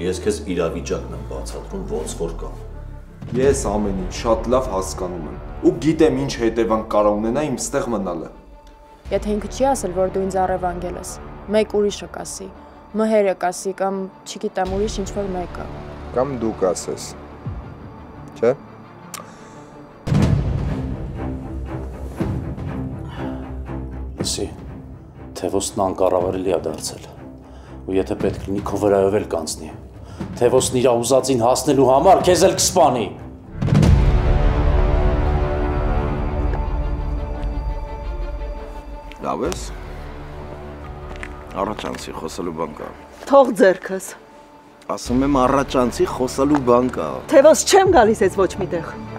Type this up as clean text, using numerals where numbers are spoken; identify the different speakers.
Speaker 1: Ես քեզ իրավիճակն եմ բացատրում, ոնց որ կա։
Speaker 2: Ես ամեն ինչ շատ լավ հասկանում եմ ու գիտեմ ինչ հետևանք կարող ունենա իմ ստեղ մնալը։
Speaker 3: Եթե ինքը չի ասել, որ դու ինձ առևանգել ես, մեկ ուրիշը կասի, մհերը կասի կամ չգիտեմ ուրիշ ինչ-որ մեկը։
Speaker 4: Կամ դու կասես, չէ՞։
Speaker 1: Լսի, Թևոսն անկառավարելի է դարձել, ու եթե պետք լինի քո վրայով էլ կանցնի, Թևոսն իր ուզածին հասնելու համար քեզ էլ կսպանի։
Speaker 4: Լավ ես։ Առաջանցի խոսելու բան կա։
Speaker 5: Թող ձեռքս։
Speaker 4: Ասում եմ առաջանցի խոսելու բան կա։
Speaker 5: Թևոս չեմ գալիս ես ոչ միտեղ։